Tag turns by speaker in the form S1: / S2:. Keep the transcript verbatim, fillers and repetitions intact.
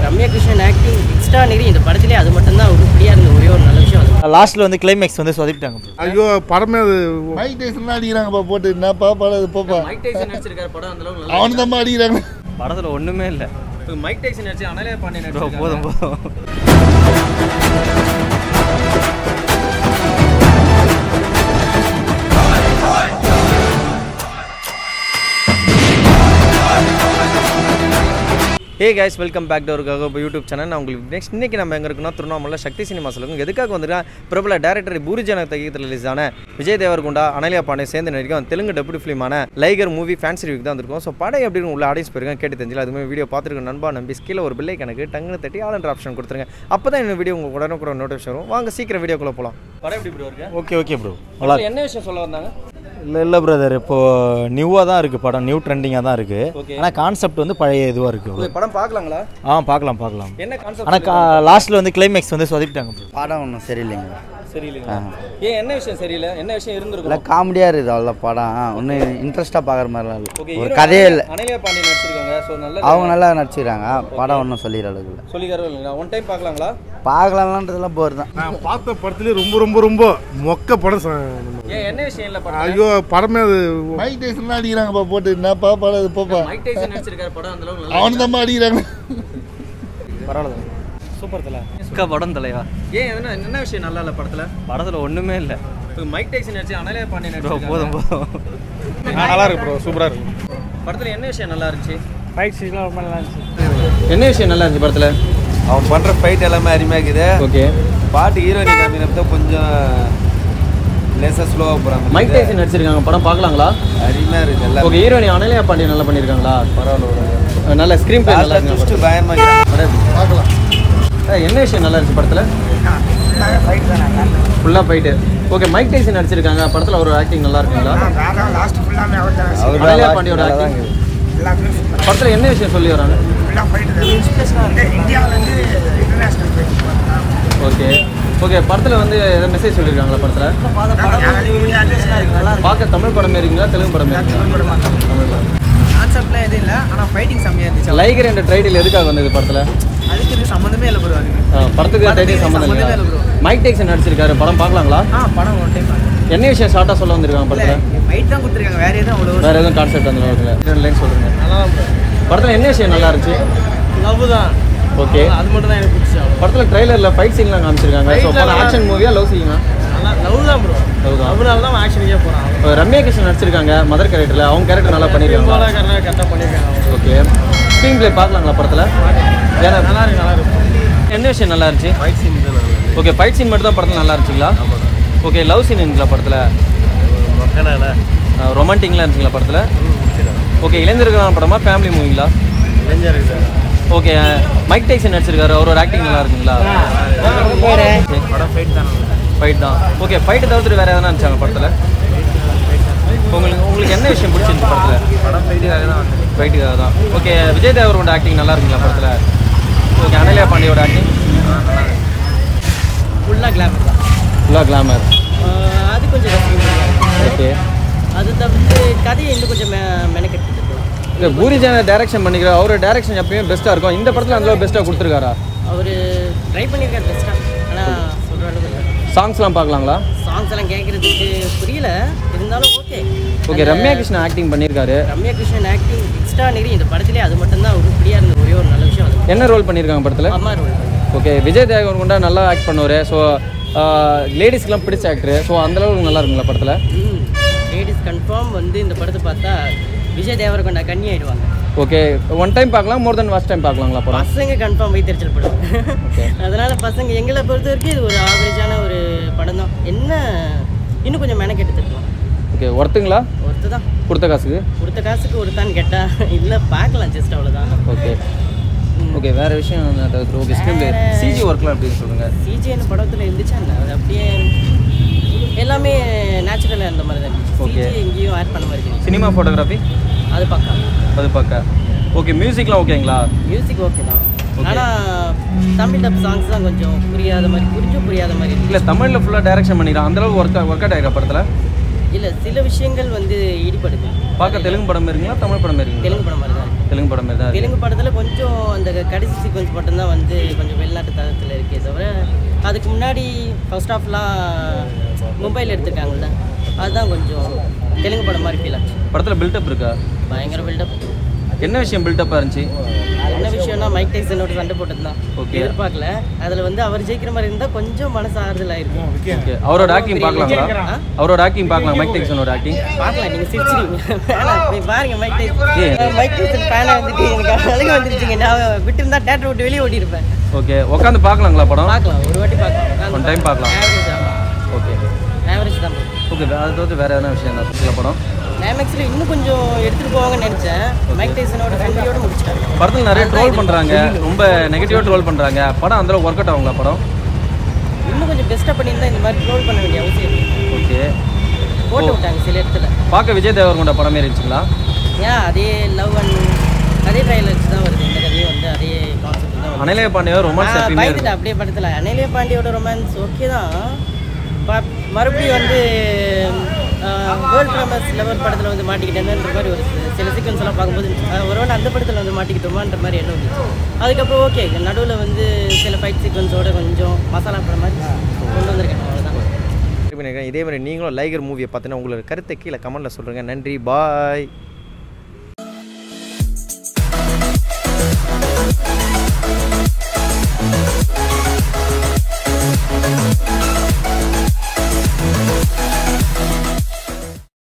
S1: Ramya Krishnan acting extraordinary இந்த படத்திலே அது மட்டும் தான் உருப்படியா இருந்த ஒரே ஒரு நல்ல விஷயம்.
S2: லாஸ்ட்ல வந்து கிளைமேக்ஸ் வந்து சொதப்பிட்டாங்க.
S3: ஐயோ படமே அது மைக் டைசன் அடிக்கிறாங்கப்பா போட்டு என்னப்பா படம் அது போப்பா.
S4: மைக் டைசன் நடிச்சிருக்காரு படம் அந்த அளவுக்கு நல்லா.
S3: அவன் தான் அடிக்கிறாங்க.
S2: படத்துல ஒண்ணுமே இல்ல.
S4: மைக் டைசன் நடிச்சு அனலே பாண்டி நடிச்சிருக்காங்க.
S2: போதும் போதும். Hey guys, welcome back to ஒரு ககாப்போ யூடியூப் சேனல். நான் உங்களுக்கு நெக்ஸ்ட் இன்றைக்கி நம்ம எங்கே இருக்குன்னா திருவண்ணாமலை சக்தி சினிமாஸில் இருக்கும். எதுக்காக வந்துருக்கேன், பிரபல டேரக்டர் பூரிஜன தகியத்தில் ரிலீஸ் ஆன விஜய் தேவர்கொண்டா அனலியா பாண்டே சேர்ந்து நடிக்கும் தெலுங்கு டெபியூட்டி ஃபிலிமான லைகர் மூவி ஃபேன்ஸ் ரிவ்யூக்கு தான் வந்திருக்கும். ஸோ படம் எப்படி உள்ள ஆடியன்ஸ் போயிருக்கேன் கேட்டு தெரிஞ்சல. அதுமாதிரி வீடியோ பார்த்துருக்க நண்பா நம்பி கீழே ஒரு பில்லை கணக்கு டங்குன்னு தட்டி ஆல் ஆப்ஷன் கொடுத்துருங்க. அப்போ தான் இந்த வீடியோ உங்களுக்கு உடனே கூட நோட்டிஃபிகேஷன் வரும். வாங்க சீக்கிரம் வீடியோக்குள்ளே போகலாம்.
S4: படம் எப்படி ப்ரோ இருக்கு?
S2: ஓகே ஓகே ப்ரோ, நல்லா
S4: என்ன விஷயம் சொல்ல வந்தாங்க?
S2: இல்லை இல்லை பிரதர், இப்போது நியூவாக தான் இருக்குது படம், நியூ ட்ரெண்டிங்காக தான் இருக்குது. ஆனால் கான்செப்ட் வந்து பழைய இதுவாக இருக்குது.
S4: படம் பார்க்கலாங்களா?
S2: ஆ பார்க்கலாம் பார்க்கலாம்.
S4: என்ன கான்செப்ட்?
S2: ஆனால் லாஸ்ட்டில் வந்து கிளைமேக்ஸ் வந்து சொதப்பிட்டாங்க ப்ரோ.
S5: படம் ஒன்றும் சரியில்லைங்க.
S4: சரியில்லைங்க. ஏன் என்ன விஷயம் சரியில்லை? என்ன விஷயம் இருந்திருக்கும்?
S5: இல்லை காமெடியாக இருக்குது அவ்வளோ படம். ஒன்றும் இன்ட்ரெஸ்ட்டாக பார்க்குற மாதிரிலாம் இல்லை.
S4: ஓகே,
S5: ஒரு கதையே இல்லை.
S4: அனலியா பாண்டி நடிச்சிருக்காங்க. ஸோ நல்லா
S5: அவங்க நல்லா நடிச்சிருக்காங்க. படம் ஒன்றும் சொல்லிடுற அளவுக்கு இல்லை.
S4: சொல்லிக்காரோ இல்லைங்களா? One time பார்க்கலாங்களா?
S5: பார்க்கலாம்ன்றதுலாம் போர் தான்.
S3: நான் பார்த்த படத்துலேயே ரொம்ப ரொம்ப ரொம்ப மொக்க படம்.
S4: ஏன் என்ன விஷயம் இல்லை படம்?
S3: ஐயோ படமே அது மைக் டைசன் அடிக்கிறாங்கப்பா போட்டு என்னப்பா படம் அது போப்பா.
S4: மைக் டைசன் நடிச்சிருக்காரு படம் அந்த அளவுக்கு நல்லா.
S3: அவன் தான் அடிக்கிறாங்க.
S2: பரவாயில்ல, சூப்பர் தலை படம் தலைவா.
S4: ஏன் என்ன என்ன விஷயம் நல்லா இல்லை படத்தில்?
S2: படத்தில் ஒன்றுமே இல்லை.
S4: மைக் டைசன் நடிச்சு அனலியா பாண்டி நடிச்சிருக்காங்க.
S2: போதும் போதும்.
S3: நல்லா இருக்கு ப்ரோ, சூப்பராக இருக்கு.
S4: படத்தில் என்ன விஷயம் நல்லா இருந்துச்சு?
S2: ஃபைட் சீன்லாம் ரொம்ப நல்லா இருந்துச்சு.
S4: என்ன விஷயம் நல்லா இருந்துச்சு படத்தில்?
S6: அவன் பண்ணுற ஃபைட் எல்லாமே அருமையாக இருக்குது.
S4: ஓகே, பாட்டு
S6: ஹீரோயினி காமினப்போ கொஞ்சம் லேசாக ஸ்லோவாக போகிறாங்க.
S4: மைக் டைசன் நடிச்சிருக்காங்க. படம் பார்க்கலாங்களா?
S6: அருமையாக இருக்குது எல்லாம்.
S4: ஓகே, ஹீரோயினி அனலியா பாண்டி நல்லா பண்ணியிருக்காங்களா?
S6: பரவாயில்ல,
S4: நல்ல ஸ்க்ரீன் பிளே நல்லா
S6: ஜஸ்ட்
S4: இருக்கு.
S6: பயமாக
S3: பார்க்கலாம்.
S4: என்ன விஷயம் நல்லா இருந்துச்சு படத்தில்? ஃபுல்லாக ஃபைட்டு. ஓகே, மைக் டைசன் நடிச்சிருக்காங்க படத்தில். ஒரு ஆக்டிங் நல்லா இருக்குங்களா? அனலியா பாண்டியோட ஆக்டிங் படத்தில் என்ன விஷயம் சொல்லி வராங்க? ஓகே ஓகே, படத்தில் வந்து எதாவது மெசேஜ் சொல்லியிருக்காங்களா படத்தில்? பார்க்க தமிழ் படமே இருக்குங்களா தெலுங்கு படமே இருக்குங்களா? தமிழ் படம்.
S1: கான்செப்ட்லாம் எதுவும் இல்லை, ஆனால் ஃபைட்டிங் செம்மையாக இருந்துச்சு.
S4: லைகர் என்ற டைட்டில் எதுக்காக வந்தது படத்தில்?
S1: அதுக்கு இது சம்மந்தமே இல்லை ப்ரோ.
S4: படத்துக்கு டைட்டில் சம்மந்தம் இல்லை. மைக் டைசன் நடிச்சிருக்காரு. படம் பார்க்கலாங்களா?
S1: ஆ படம் ஒரு டைம் பார்க்கலாம்.
S4: என்ன விஷயம் ஷார்ட்டாக சொல்ல வந்திருக்காங்க படத்தில்?
S1: ஃபைட் தான் கொடுத்துருக்காங்க, வேறு எதுவும் அவ்வளோ
S4: வேறு எதுவும் கான்செப்ட் அந்த அளவுக்கு இல்லை. லைன் சொல்லுங்கள்.
S1: நல்லா
S4: படத்தில் என்ன விஷயம் நல்லா இருந்துச்சு?
S1: லவ் தான்.
S4: ஓகே,
S1: அது மட்டும் தான் எனக்கு பிடிச்சா.
S4: படத்தில் ட்ரைலரில் ஃபைட் சீன்லாம் காமிச்சிருக்காங்க. ஸோ படம் ஆக்ஷன் மூவியா லவ் சீனா?
S1: நல்லா லவ் தான் ப்ரோ.
S4: லவ் தான்.
S1: லவ்னால தான் ஆக்ஷனுக்கே போகிறான்.
S4: ரம்யா கிருஷ்ணன் நடிச்சிருக்காங்க மதர் கேரக்டரில். அவங்க கேரக்டர் நல்லா பண்ணியிருக்காங்க.
S1: கரெக்டாக பண்ணியிருக்காங்க.
S4: ஓகே, ஸ்க்ரீன் பிளே பார்க்கலாங்களா படத்தில்? ஏன்னா
S1: நல்லா இருக்கு நல்லா இருக்கு.
S4: என்ன விஷயம் நல்லா இருந்துச்சு?
S6: ஃபைட் சீன் தான் நல்லா.
S4: ஓகே, ஃபைட் சீன் மட்டும் தான் படத்தில் நல்லா இருந்துச்சுங்களா? ஓகே, லவ் சீன் இருந்துங்களா படத்தில்? ரொமான்டிக்லாம் இருந்துச்சுங்களா படத்தில்? ஓகே, இளைஞர்களான படமா ஃபேமிலி மூவிங்களா? ஓகே, மைக் டைசன் நடிச்சிருக்காரு. அவரோட ஆக்டிங் நல்லா இருக்குங்களா?
S6: படம் ஃபைட் தான்.
S4: ஃபைட் தான். ஓகே, ஃபைட்டை தவிர்த்துட்டு வேறு எதனா இருந்துச்சாங்க படத்தில்? உங்களுக்கு உங்களுக்கு என்ன விஷயம் பிடிச்சிருந்துச்சு படத்தில்?
S6: படம் ஃபைட்டுக்காக தான் வந்து.
S4: ஃபைட்டுக்காக தான். ஓகே, விஜய் தேவரோட ஆக்டிங் நல்லா இருக்குங்களா படத்தில்? ஓகே, அனலியா பாண்டியோட ஆக்டிங்
S1: ஃபுல்லாக கிளாமர் தான்.
S4: ஃபுல்லாக கிளாமர்.
S1: அது கொஞ்சம்
S4: ஓகே,
S1: அது தவிர்த்து கதையை இன்னும் கொஞ்சம் மெ மெனக்கெட்டு.
S4: இல்லை பூரிஜன டைரக்ஷன் பண்ணிக்கிறார். அவரோட டைரக்ஷன் எப்பயுமே பெஸ்ட்டாக இருக்கும். இந்த படத்தில் அந்த பெஸ்ட்டாக கொடுத்துருக்காரா?
S1: அவர் ட்ரை பண்ணியிருக்காரு பெஸ்ட்டாக, ஆனால் சொல்கிற அளவுக்கு இல்லை.
S4: சாங்ஸ்லாம் பார்க்கலாங்களா?
S1: சாங்ஸ் எல்லாம் கேட்குறதுக்கு புரியல, இருந்தாலும் okay.
S4: Okay, Ramya Krishnan acting பண்ணியிருக்காரு.
S1: ரம்யா கிருஷ்ணன் ஆக்டிங் எக்ஸ்ட்ரானரி இந்த படத்திலே அது மட்டும் தான் உருப்படியாக இருந்த ஒரே ஒரு நல்ல விஷயம். அது
S4: என்ன ரோல் பண்ணியிருக்காங்க படத்தில்?
S1: அம்மா ரோல்.
S4: ஓகே, விஜய் தேவர்கொண்டா நல்லா ஆக்ட் பண்ணுவார். ஸோ லேடிஸ்க்கெலாம் பிடிச்ச ஆக்டரு. ஸோ அந்தளவுக்கு நல்லா இருக்குங்களா படத்தில்?
S1: ம், லேடிஸ் கன்ஃபார்ம் வந்து இந்த படத்தை பார்த்தா விஜய் தேவரகொண்டா கண்ணி ஆகிடுவாங்க.
S4: ஓகே, ஒன் டைம் பார்க்கலாம், மோர் தென் ஃபர்ஸ்ட் டைம் பார்க்கலாங்களா படம்?
S1: பசங்க கன்ஃபார்ம் வைத்தறிச்சல் படம். அதனால் பசங்க எங்களை பொறுத்த வரைக்கும் இது ஒரு ஆவரேஜான ஒரு படம் தான். என்ன இன்னும் கொஞ்சம் மெனக்கெட்டு தருவோம்.
S4: ஓகே, ஒர்த்துங்களா?
S1: ஒருத்து தான்.
S4: கொடுத்த காசுக்கு
S1: கொடுத்த காசுக்கு ஒருத்தான்னு கேட்டால் இல்லை, பார்க்கலாம் ஜஸ்ட் அவ்வளோதான்.
S4: ஓகே ஓகே, வேறு விஷயம் தவிர்த்து ஓகே, ஸ்க்ரீன் பிளே சிஜி ஒர்க்லாம் அப்படின்னு சொல்லுங்கள்.
S1: சிஜி என்ன படத்தில் இருந்துச்சா என்ன? அது அப்படியே எல்லாமே நேச்சுரலாக இருந்த மாதிரி தான் இருந்துச்சு.
S4: ஓகே,
S1: எங்கேயும் ஆட் பண்ண மாதிரி இருக்கு.
S4: சினிமா ஃபோட்டோகிராஃபி
S1: அது பக்கா.
S4: அது பக்கா. ஓகே, மியூசிக்லாம் ஓகேங்களா?
S1: மியூசிக் ஓகே தான், ஆனால் தமிழ் டப் சாங்ஸ் தான் கொஞ்சம் புரியாத மாதிரி, புரிஞ்சும் புரியாத மாதிரி.
S4: இல்லை, தமிழில் ஃபுல்லாக டைரக்ஷன் பண்ணிக்கிறான். அந்தளவுக்கு ஒர்க் ஒர்க் அவுட் ஆகிற படத்தில்
S1: இல்லை, சில விஷயங்கள் வந்து ஈடுபடுது.
S4: பார்க்க தெலுங்கு படம் இருக்குங்களா தமிழ் படம் இருக்குங்களா?
S1: தெலுங்கு படம் மாதிரி தான் இருக்குது.
S4: தெலுங்கு படம் மாதிரி தான் இருக்கு.
S1: தெலுங்கு படத்தில் கொஞ்சம் அந்த கடைசி சீக்வன்ஸ் மட்டும்தான் வந்து கொஞ்சம் வெளிநாட்டு தரத்தில் இருக்கே தவிர அதுக்கு முன்னாடி ஃபர்ஸ்ட் ஹாஃப்லாம் மும்பையில் எடுத்துருக்காங்கல்ல அதுதான் கொஞ்சம் தெலுங்கு படம் மாதிரி ஃபீல் ஆச்சு.
S4: படத்தில் பில்டப் இருக்கா?
S1: பயங்கர பில்டப்.
S4: என்ன விஷயம் பில்டப்பாக இருந்துச்சு?
S1: என்ன விஷயம்னா மைக் டைசனோட சண்டை போட்டது தான்.
S4: ஓகே.
S1: எதிர்பார்க்கல. அதில் வந்து அவர் ஜெயிக்கிற மாதிரி இருந்தால் கொஞ்சம் மனசு ஆறுதல் ஆயிருக்கும்.
S4: ஓகே. அவரோட ஆக்டிங் பார்க்கலாங்களா? அவரோட ஆக்டிங் பார்க்கலாம். மைக் டைசனோட ஆக்டிங்
S1: பார்க்கலாம். நீங்கள் சிரிச்சிருவீங்க. போய் பாருங்க மைக் டைசன். மைக் டைசன் ஃபேனாக வந்துட்டு எனக்கு அழகு வந்துருச்சுங்க. நான் விட்டு இருந்தால் தேட்டர் விட்டு வெளியே ஓடி இருப்பேன்.
S4: ஓகே. உட்காந்து பார்க்கலாங்களா படம்?
S1: பார்க்கலாம். ஒரு வாட்டி பார்க்கலாம்.
S4: ஒன் டைம் பார்க்கலாம்.
S1: ஆவரேஜ் ஆகும்.
S4: ஓகே.
S1: ஆவரேஜ் தான்.
S4: ஓகே. அதை தவிர்த்து வேறு எதனா விஷயம் தான் சில படம்
S1: கிளைமேக்ஸில் இன்னும் கொஞ்சம் எடுத்துகிட்டு போவாங்கன்னு நினச்சேன். மைக் டைசனோட ஃபேமிலியோடு முடிச்சிட்டாங்க.
S4: படத்தில் நிறைய ட்ரோல் பண்ணுறாங்க, ரொம்ப நெகட்டிவாக ட்ரோல் பண்ணுறாங்க. படம் அந்தளவுக்கு ஒர்க் அவுட் ஆகுங்களா படம்?
S1: இன்னும் கொஞ்சம் பெஸ்ட்டாக பண்ணியிருந்தா இந்த மாதிரி ட்ரோல் பண்ண வேண்டிய அவசியம் இல்லை.
S4: ஓகே.
S1: போட்டு விட்டாங்க சில இடத்துல.
S4: பார்க்க விஜய் தேவரகொண்ட படம் மாரி இருந்துச்சுங்களா?
S1: ஏன் அதே லவ் அண்ட் அதே ட்ரைலர்ஸ் தான் வருது. இந்த கதையும் வந்து அதே கான்செப்ட் தான்.
S4: அனலேய பாண்டியா ரொமான்ஸ் எப்பயுமே
S1: பயந்துட்டு அப்படியே படத்தில் அனலேய பாண்டியோட ரொமான்ஸ் ஓகே தான். மறுபடியும் வந்து வேர்ல்ட் ஃபேமஸ் லெவல் படத்தில் வந்து மாட்டிக்கிட்டேன்ற மாதிரி ஒரு சில சீக்வன்ஸ் எல்லாம் பார்க்கும்போது ஒரு வேளை அந்த படத்தில் வந்து மாட்டிக்கிட்டோமான்ற மாதிரி எண்ணம் வந்துச்சு. அதுக்கப்புறம் ஓகே நடுவில் வந்து சில ஃபைட் சீக்வன்ஸோட கொஞ்சம் மசாலா படம் மாதிரி கொண்டு வந்திருக்கேன். அவ்வளோதான்.
S2: இதே மாதிரி நீங்களும் லைகர் மூவியை பார்த்தீங்கன்னா உங்களோட கருத்தை கீழே கமெண்ட்டில் சொல்லுங்கள். நன்றி, பாய்.